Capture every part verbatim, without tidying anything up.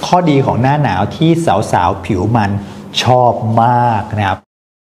ข้อดีของหน้าหนาวที่สาวๆผิวมันชอบมากนะครับ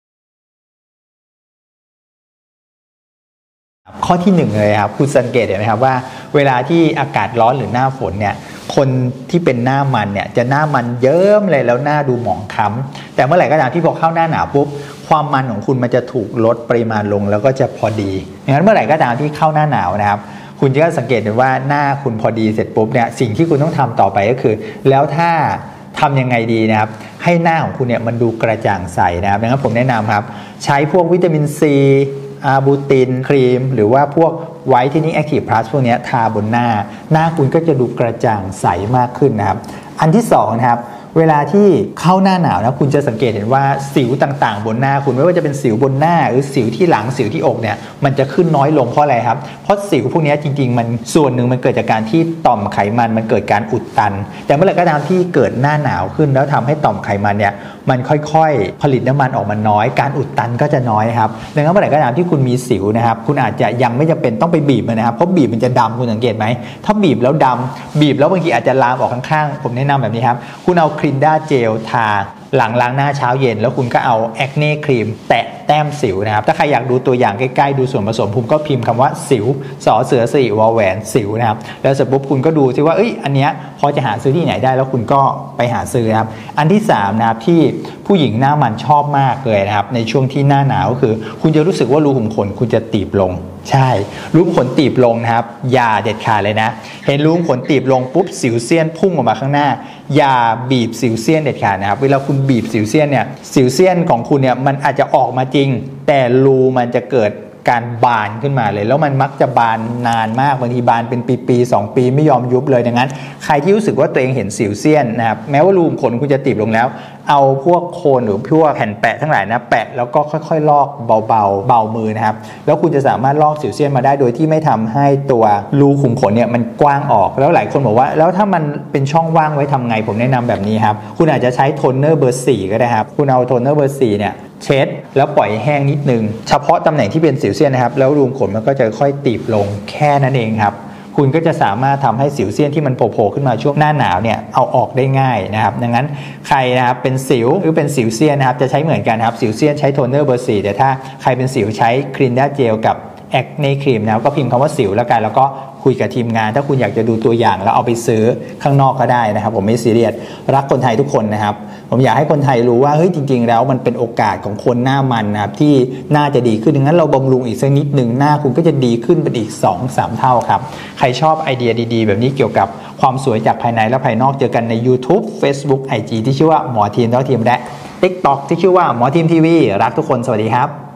ข้อที่หนึ่งเลยครับคุณสังเกตเห็นไหมครับว่าเวลาที่อากาศร้อนหรือหน้าฝนเนี่ยคนที่เป็นหน้ามันเนี่ยจะหน้ามันเยิ้มเลยแล้วหน้าดูหมองคล้ำแต่เมื่อไหร่ก็ตามที่พอเข้าหน้าหนาวปุ๊บความมันของคุณมันจะถูกลดปริมาณลงแล้วก็จะพอดีงั้นเมื่อไหร่ก็ตามที่เข้าหน้าหนาวนะครับคุณจะสังเกตเห็นว่าหน้าคุณพอดีเสร็จปุ๊บเนี่ยสิ่งที่คุณต้องทำต่อไปก็คือแล้วถ้าทำยังไงดีนะครับให้หน้าของคุณเนี่ยมันดูกระจ่างใสนะครับดังนั้นผมแนะนำครับใช้พวกวิตามินซีอาบูตินครีมหรือว่าพวกไวท์เทนนิ่งแอคทีฟพลัสพวกนี้ทาบนหน้าหน้าคุณก็จะดูกระจ่างใสมากขึ้นนะครับอันที่สองนะครับเวลาที่เข้าหน้าหนาวนะคุณจะสังเกตเห็นว่าสิวต่างๆบนหน้าคุณไม่ว่าจะเป็นสิวบนหน้าหรือสิวที่หลังสิวที่อกเนี่ยมันจะขึ้นน้อยลงเพราะอะไรครับเพราะสิวพวกนี้จริงๆมันส่วนหนึ่งมันเกิดจากการที่ต่อมไขมันมันเกิดการอุดตันแต่เมื่อไหร่ก็ตามที่เกิดหน้าหนาวขึ้นแล้วทำให้ต่อมไขมันเนี่ยมันค่อยๆผลิตน้ำมันออกมาน้อยการอุดตันก็จะน้อยครับดังนั้นเมื่อไหร่ก็ตามที่คุณมีสิวนะครับคุณอาจจะยังไม่จำเป็นต้องไปบีบมันนะครับเพราะบีบมันจะดำคุณสังเกตไหมถ้าบีบแล้วดำบีบแล้วบางทีอาจจะลามออกข้างๆผมแนะนำแบบนี้ครับคุณเอาคลินด้าเจลทาหลังล้างหน้าเช้าเย็นแล้วคุณก็เอาแอคเน่ครีมแตะแต้มสิวนะครับถ้าใครอยากดูตัวอย่างใกล้ๆดูส่วนผสมผมก็พิมพ์คำว่าสิวสอเสือสี่วอแหวนสิวนะครับแล้วเสร็จปุ๊บคุณก็ดูซิว่าเอ้ยอันเนี้ยพอจะหาซื้อที่ไหนได้แล้วคุณก็ไปหาซื้อครับอันที่สามนะครับที่ผู้หญิงหน้ามันชอบมากเลยนะครับในช่วงที่หน้าหนาวก็คือคุณจะรู้สึกว่ารูขุมขนคุณจะตีบลงใช่รูขุมขนตีบลงนะครับอย่าเด็ดขาดเลยนะเห็นรูขุมขนตีบลงปุ๊บสิวเซียนพุ่งออกมาข้างหน้าอย่าบีบสิวเซียนเด็ดขาดนะครับเวลาคุณบีบสิวเซียนเนี่ยสิวเซียนของคุณเนี่ยมันอาจจะออกมาจริงแต่รูมันจะเกิดการบานขึ้นมาเลยแล้วมันมักจะบานนานมากบางทีบานเป็นปีๆสองปีไม่ยอมยุบเลยดังนั้นใครที่รู้สึกว่าตัวเองเห็นสิวเซียนนะครับแม้ว่ารูขุมขนคุณจะตีบลงแล้วเอาพวกโคนหรือพวกแผ่นแปะทั้งหลายนะแปะแล้วก็ค่อยๆลอกเบาๆเบามือนะครับแล้วคุณจะสามารถลอกสิวเซียนมาได้โดยที่ไม่ทำให้ตัวรูขุมขนเนี่ยมันกว้างออกแล้วหลายคนบอกว่าแล้วถ้ามันเป็นช่องว่างไว้ทำไงผมแนะนำแบบนี้ครับคุณอาจจะใช้โทนเนอร์เบอร์สี่ก็ได้ครับคุณเอาโทนเนอร์เบอร์สี่เนี่ยเช็ดแล้วปล่อยแห้งนิดนึงเฉพาะตำแหน่งที่เป็นสิวเซียนนะครับแล้วรูขุมขนมันก็จะค่อยตีบลงแค่นั้นเองครับคุณก็จะสามารถทำให้สิวเซียนที่มันโผล่ขึ้นมาช่วงหน้าหนาวเนี่ยเอาออกได้ง่ายนะครับดังนั้นใครนะครับเป็นสิวหรือเป็นสิวเซียนนะครับจะใช้เหมือนกันครับสิวเซียนใช้โทนเนอร์เบอร์สี่แต่ถ้าใครเป็นสิวใช้ครีนด้าเจลกับแอคเน่ครีมนะครับก็พิมพ์คำว่าสิวแล้วกันแล้วก็คุยกับทีมงานถ้าคุณอยากจะดูตัวอย่างแล้วเอาไปซื้อข้างนอกก็ได้นะครับผมไม่ซีเรียสรักคนไทยทุกคนนะครับผมอยากให้คนไทยรู้ว่าเฮ้ยจริงๆแล้วมันเป็นโอกาสของคนหน้ามันนะครับที่น่าจะดีขึ้นดังนั้นเราบำรุงอีกสักนิดหนึ่งหน้าคุณก็จะดีขึ้นเป็นอีก สองถึงสาม เท่าครับใครชอบไอเดียดีๆแบบนี้เกี่ยวกับความสวยจากภายในและภายนอกเจอกันใน YouTube Facebook ไอ จี ที่ชื่อว่าหมอทีมเท่าทีมและ TikTok ที่ชื่อว่าหมอทีมทีวีรักทุกคนสวัสดีครับ